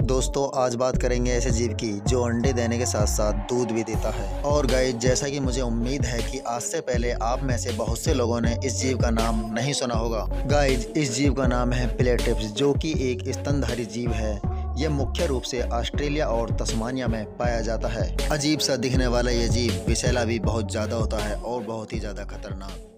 दोस्तों आज बात करेंगे ऐसे जीव की जो अंडे देने के साथ साथ दूध भी देता है। और गाइस जैसा कि मुझे उम्मीद है कि आज से पहले आप में से बहुत से लोगों ने इस जीव का नाम नहीं सुना होगा। गाइस इस जीव का नाम है प्लेटिप्स, जो कि एक स्तनधारी जीव है। यह मुख्य रूप से ऑस्ट्रेलिया और तस्मानिया में पाया जाता है। अजीब सा दिखने वाला यह जीव विषैला भी बहुत ज़्यादा होता है और बहुत ही ज़्यादा खतरनाक।